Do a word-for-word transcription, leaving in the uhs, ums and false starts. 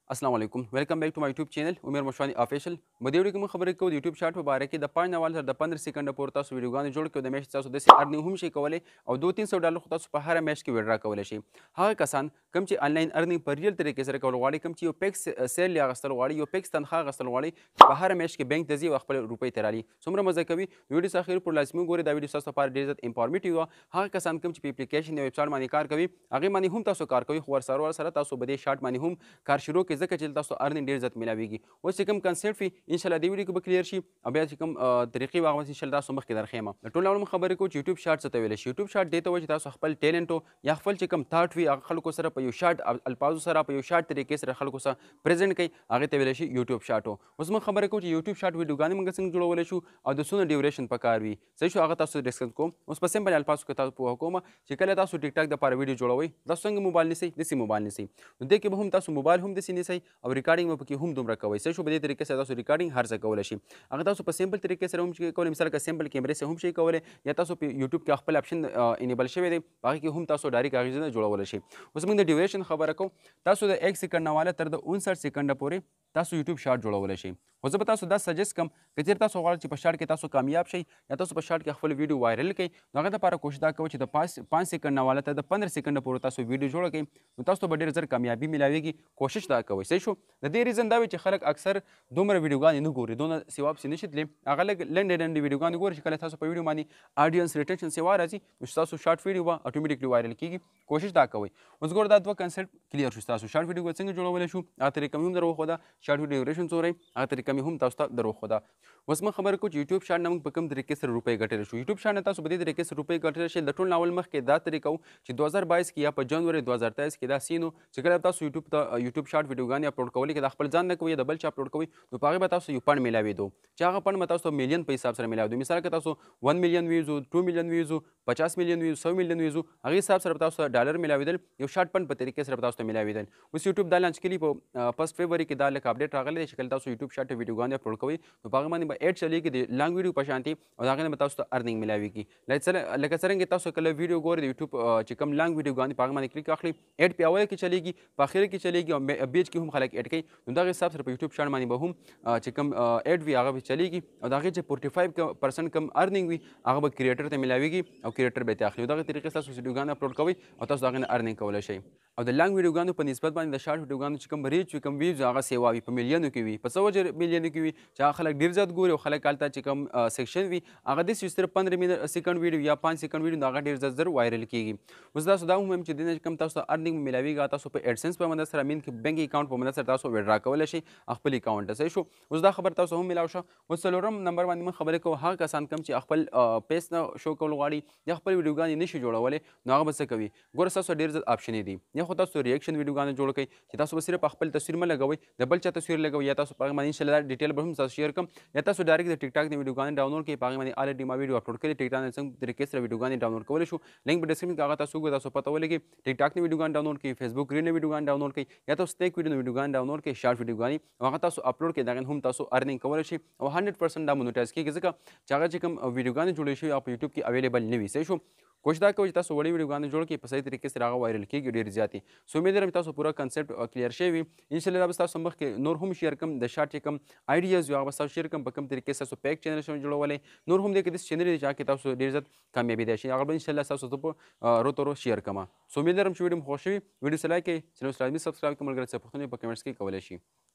السلام علیکم ویلکم بیک ټو مای یوټیوب چینل عمر مشوانی افیشل په دې ویډیو کې موږ خبرې کوو د یوټیوب شارټ په باره کې د پنځه نه اول تر د پندرہ سیکنډه پورې تاسو ویډیوګانې جوړ کړئ او د میاشتې تاسو داسې ارنینګ هم شئ کولی او دو تین سو ډالر خو تاسو په هره میاشت کې ویډرا کولی شئ هغه کسان کوم چې آنلاین ارنینګ په ریل طریقې سره کول غواړي کوم چې یو پیکس سیل اخیستل غواړي یو پیکس تنخواه اخیستل غواړي چې په هره میاشت کې بینک ته ځي او خپل روپۍ ترې رالي څومره مزه کوي ویډیو څخه اخر پر لازمي وګورئ دا ویډیو ستاسو لپاره ډېر زیات انفارمیټیو وه هغه کسان کوم چې په اپلیکیشن یا ویبسایټ باندې کار کوي هغې باندې هم تاسو کار کوي خو ورسره ورسره تاسو په دې شارټ باندې هم کار شروع کړئ ځکه چې تاسو ارنینګ ډېر زیات ملاویږي اوس چې کوم کنسپټ وي انشاءالله دې ویډیو کې به کلیر شي او بیا چې کوم طریقې وي هغه به انشاءالله تاسو مخکې درښیم د ټول اول موږ خبرې کوو چې یوټیوب شارټ څه ته ویلی شي یوټیوب شارټ دې ته وایي چې تاسو خپل ټیلنټ یا خپل چې کوم تاټ وي هغه خلکو سره په یو شارټ الفاظو سره په یو شارټ طریقې سره خلکو سره پرزنټ کوي هغې ته ویلی شي یوټیوب شارټ اوس موږ خبرې کوو چې یوټیوب شارټ ویډیوګانې موږ څنګه جوړولی شو او د څونه ډیوریشن پکار وي صحیح شو هغه تاسو ډسکس کوم اوس په سمپل الفاظو کې تاسو پوهه کوم چې کله تاسو ټیک ټاک دپاره ویډیو جوړوئ تاسو څنګه موبایل نیسئ داسې موبایل نیسئ نو دې کې به هم تاسو موبایل هم داسې نیسئ او ریکارډینګ به پکې هم دومره کوئ صحیح شو په دې طریقې سره تاسو ریکارډینګ هر څه کولی شي هغه تاسو په سمپل طریقې سره هم کولی مثال که سمپل کیمرې سره هم شئ کولی یا تاسو په یوټیوب کې خپل اپشن انیبل شوی دی په هغې کې هم تاسو ډایرکټ هغې نه جوړولی شئ اوس موږ د ډیوریشن خبره کوو تاسو د یک سیکنډ نه واله تر د انسټ سیکنډه پورې تاسو یوټیوب شارټ جوړولی شئ خو زه به تاسو دا سجست کوم که چېرې تاسو غواړئ چې په شارټ کې تاسو کامیاب شئ یا تاسو په شارټ کې خپل ویډیو وایرل کړئ نو هغې دپاره کوشش دا کوئ چې د پانچ پانچ سیکنډ نه واله تر د پندرہ سیکنډه پورې تاسو ویډیو جوړه کړئ نو تاسو ته به ډېر زر کامیابي میلاویږي کوشش دا کوئ صحیح شو د دې ریزن دا وي چې خلک اکثر دومره ویډیوګانې نه ګوري دونه سیوا پسې نشي تللی هغه لږ لنډې لنډې ویډیوګانې ګوري چې کله تاسو په ویډیو باندې آډینس ریټنشن سیوا راځي نو ستاسو شارټ ویډیو به اټومیټیکلي وایرل کېږي کوشش دا کوئ اوس ګوره دا دوه کنسپټ کلیر شو ستاسو شارټ ویډیو به څنګه جوړولی شو هغه طریقه مې هم در وښوده شارټ ویډیو ډیوریشن څومره هغه طریقه مې هم تاسو ته در وښوده اوس موږ خبرې کوو چې یوټیوب شارټ نه موږ په کوم طریقې سره روپۍ ګټلی شو یوټیوب شارټ نه تاسو په دې طریقې سره روپۍ ګټلی شئ د ټول نه اول مخکې دا طریقه و چې دو هزار بایس کې یا په جنوري دو هزار تیئس کې دا سین و چې کله تاسو یوټیوب ته یوټیوب شارټ ویډیوګانې اپلوډ کولی که د خپل ځان نه کوئ یا د بل چا اپلوډ کوئ نو په هغې به تاسو یو پنډ میلاوېدو چې هغه پنډ به تاسو ته میلیون په حساب سره میلاوېدو مثال که تاسو ون میلیون ویوز و ټو میلیون ویوز و پچاس میلیون ویوز سو میلیون ویوز و هغې حساب سره به تاسو ته ډالر میلاوېدل یو شارټ پنډ په طریقې سره به تاسو ته میلاوېدل اوس یوټیوب دا لانچ کلي په فسټ فیبروري کې دا لږ اپډیټ راغلی دی چې کله تاسو یوټیوب شارټ ویډیوګانې اپلوډ کوئ نو په هغه باندې به ایډ چلیږي د لانګ ویډیو په شانتې او د هغې نه به تاسو ته ارنینګ میلاویږي لکه څرنګه تاسو کله ویډیو ګورئ د یوټیوب چې کوم لانګ ویډیوګانې په هغه باندې کلیک اخلئ ایډ په اوله کې چلیږي په اخر کې چلیږي او بیچ کې هم خلک ایډ کوي نو دغه حساب سره په یوټیوب شارټ باندې به هم چې کوم ایډ وي هغه به چلیږي او د هغې چې فورټي فایو پرسنټ کم ارنینګ وي هغه به کریټر ته میلاویږي او کریټر به یې اخلي دغه طریقې تاسو ویډیوګانې اپلوډ کوئ او تاسو د هغې نه ارنینګ کولی شئ او د لانګ ویډیوګانو په نسبت باندې د شارټ ویډیوګانو چې کوم ریچ وي کوم ویوز هغه سیوا وي په میلیونو کې وي په څه وجه میلیونو کې وي چې هغه خلک ډېر زیات ګوري او خلک هلته چې کوم سیکشن وي هغه داسې صرف پندرہ سیکنډ ویډیو یا پانچ سیکنډ ویډیو نو هغه ډېر زیات زر وایرل کېږي اوس تاسو دا هم وایم چې دې نه کوم تاسو ته ارنینګ میلاویږي تاسو په ایډسنس په مدد سره مین کې بینک اکاونټ په مدد سره تاسو ویډرا کولی شئ خپل اکاونټ ته صحیح شو اوس دا خبر تاسو هم میلاو شو اوس څلورم نمبر باندې موږ خبرې کوو هغه کسان کوم چې خپل پیس نه شو کول غواړي یا خپل ویډیوګانې نشي جوړولی نو هغه به څه کوي ګوره ستاسو ډېر زیات آپشنې دي یا خو تاسو ریاکشن ویډیوګانې جوړ کړئ چې تاسو به صرف خپل تصویر مه لګوئ د بل چا تصویر لګوئ یا تاسو په هغې باندې انشاءالله دا ډیټیل به هم تاسو شیر کړم یا تاسو ډایرکټ د ټیک ټاک نه ویډیوګانې ډاونلوډ کړئ په هغې باندې الریډي ما ویډیو اپلوډ کړې ټیک ټاک نه څنګه طریقې سره ویډیوګانې ډاونلوډ کولی شو لینک په ډسکرپشن کې هغه تاسو وګورئ تاسو پته ولګي ټیک ټاک نه ویډیوګانې ډاونلوډ کړئ فیسبوک ریل نه ویډیوګانې ډاونلوډ کړئ یا تاسو سنیک ویډیو نه ویډیوګانې ډاونلوډ کړئ شارټ ویډیوګانې او هغه تاسو اپلوډ کړئ د هغې هم تاسو ارنینګ کولی شئ او هنډرډ پرسنټ دا مونیټایز کېږي ځکه چې هغه چې کوم ویډیوګانې جوړې شوي هغه په یوټیوب کې اویلیبل نه وي صحیح شو کوشش دا کوئ چې تاسو وړې ویډیوګانې جوړ کړئ په صحیح طریقې سره هغه وایرل کېږي ډېرې زیاتې سو امید لرم چې تاسو پوره کنسپټ کلیر شوی وي انشاءالله دا به ستاسو مخکې نور هم شیر کړم د شارټ چې کوم آیډیاز وي هغه به ستاسو شیر کړم په کوم طریقې ستاسو پیک چینل شم جوړولی نور هم دې کې داسې چینل دي چې هغه کې تاسو ډېر زیات کامیابېدی شئ هغه به انشاءالله ستاسو زه په روتو رو شیر کړم سو امید لرم چې ویډیو مو خوښ شوي ویډیو څه لایک کړئ چینل ته لازمي سبسکرایب کړئ ملګرو څه پوښتنې په کمنټس کې کولی شي